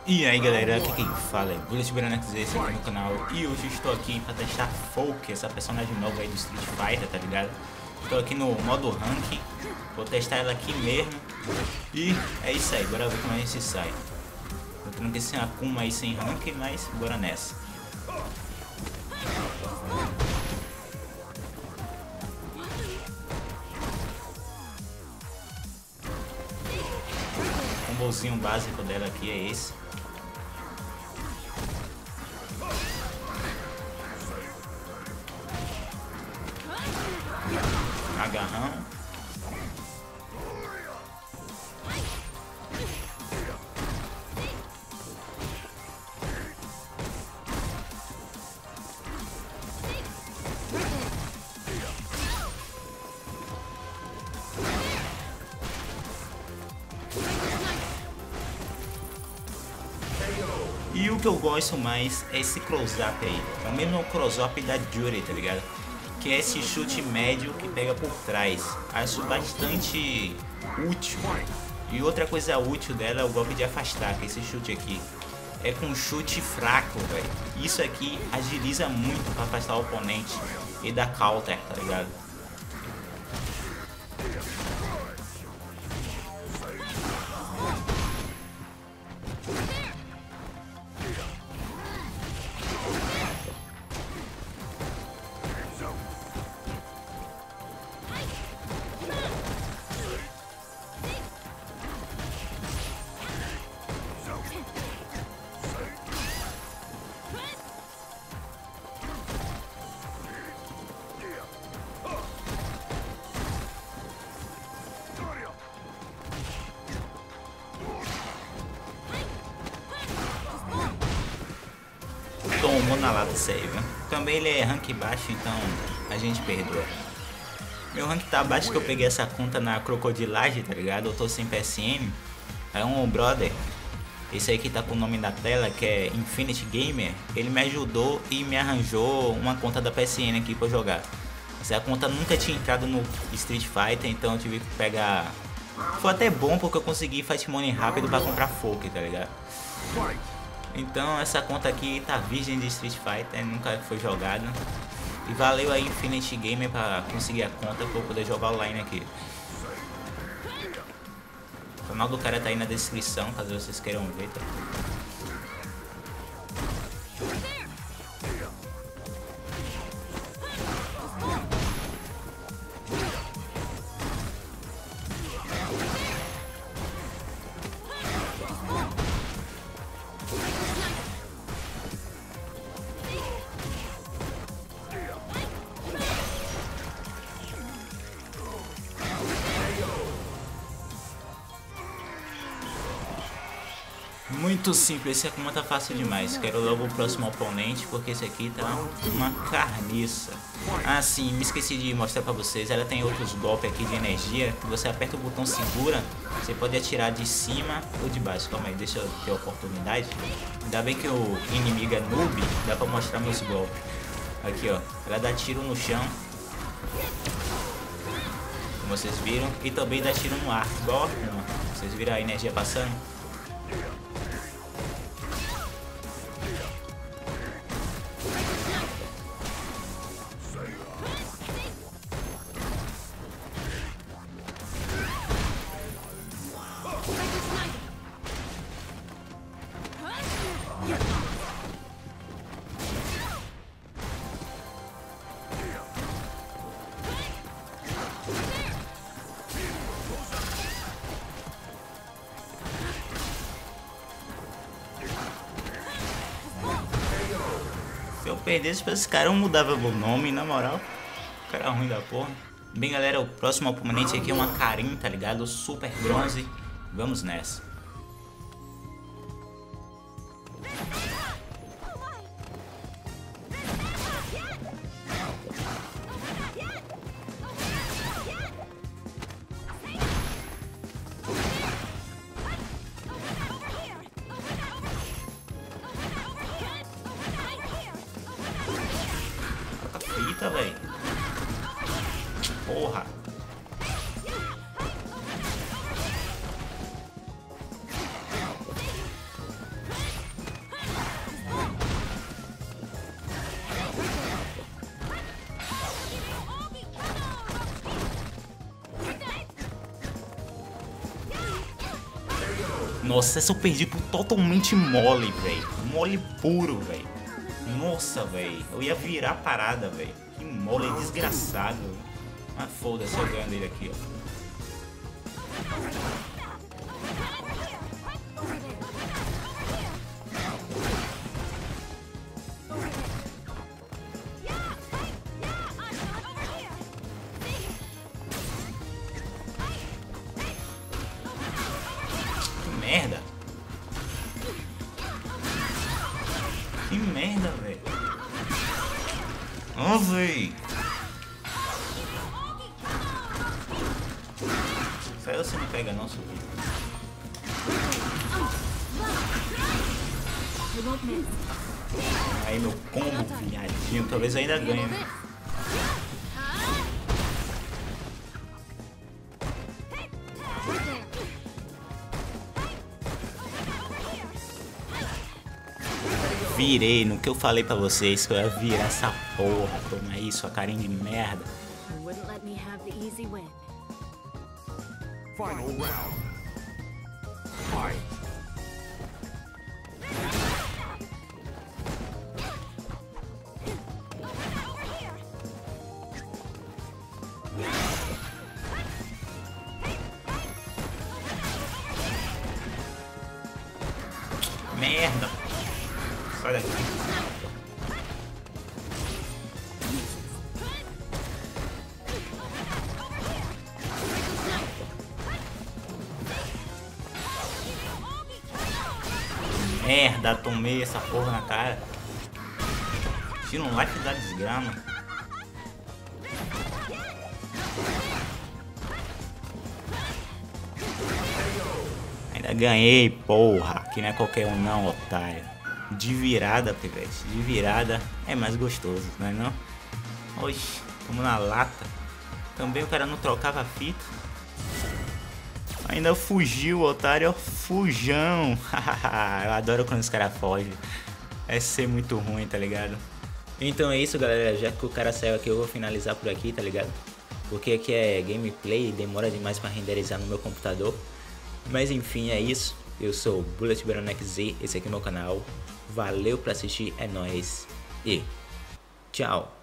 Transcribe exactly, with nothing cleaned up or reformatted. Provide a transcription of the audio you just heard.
E aí galera, aqui quem fala é Bullet Branax, esse aqui no canal. E hoje estou aqui para testar Folk, essa personagem nova aí do Street Fighter, tá ligado? Estou aqui no modo ranking, vou testar ela aqui mesmo. E é isso aí, bora ver como a gente sai. Eu tenho que ser Akuma aí sem ranking, mas bora nessa. O combozinho básico dela aqui é esse. Agarrão. E o que eu gosto mais é esse close-up aí. É o mesmo close-up da Jury, tá ligado? Que é esse chute médio que pega por trás. Acho bastante útil. E outra coisa útil dela é o golpe de afastar, que é esse chute aqui. É com chute fraco, velho. Isso aqui agiliza muito para afastar o oponente e dar counter, tá ligado? Tomou na lata isso aí, viu? Também ele é rank baixo, então a gente perdoa. Meu rank tá baixo que eu peguei essa conta na crocodilagem, tá ligado? Eu tô sem P S N. Aí um brother, esse aí que tá com o nome da tela, que é Infinity Gamer, ele me ajudou e me arranjou uma conta da P S N aqui pra eu jogar. Essa conta nunca tinha entrado no Street Fighter, então eu tive que pegar... Foi até bom porque eu consegui Fight Money rápido pra comprar Folk, tá ligado? Então essa conta aqui tá virgem de Street Fighter, nunca foi jogada. E valeu aí Infinity Gamer pra conseguir a conta pra eu poder jogar online aqui. O canal do cara tá aí na descrição, caso vocês queiram ver, tá? Muito simples, esse Akuma tá fácil demais. Quero logo o próximo oponente, porque esse aqui tá uma carniça. Ah sim, me esqueci de mostrar pra vocês. Ela tem outros golpes aqui de energia, que você aperta o botão segura, você pode atirar de cima ou de baixo. Calma aí, deixa eu ter a oportunidade. Ainda bem que o inimigo é noob, dá pra mostrar meus golpes. Aqui ó, ela dá tiro no chão, como vocês viram, e também dá tiro no ar, igual a Akuma. Vocês viram a energia passando? Se eu perdesse pra esse cara, eu mudava o nome, na moral. O cara ruim da porra. Bem, galera, o próximo oponente aqui é uma Karin, tá ligado? Super bronze. Vamos nessa. Eita, velho. Porra. Nossa, essa eu perdi por totalmente mole, velho. Mole puro, velho. Nossa, velho. Eu ia virar a parada, velho. Que mole desgraçado. Mas foda-se, eu ganho dele aqui, ó. Merda. Que merda, velho. Ó, véi. Só você não pega não, subiu. Aí meu combo, viadinho. Talvez eu ainda ganhe, né? Virei no que eu falei pra vocês que eu ia virar essa porra. Toma aí, sua carinha de merda. Final round. Fight. Merda. Sai daqui. Merda, tomei essa porra na cara. Tira um life da desgrama. Ainda ganhei, porra. Que não é qualquer um não, otário. De virada, pivete. De virada é mais gostoso, não é não? Oxi, como na lata. Também o cara não trocava a fita. Ainda fugiu, otário. Fujão. Eu adoro quando os caras fogem. É ser muito ruim, tá ligado? Então é isso, galera. Já que o cara saiu aqui, eu vou finalizar por aqui, tá ligado? Porque aqui é gameplay e demora demais pra renderizar no meu computador. Mas enfim, é isso. Eu sou o Bullet Baronex Z. Esse aqui é o meu canal. Valeu por assistir. É nóis. E tchau.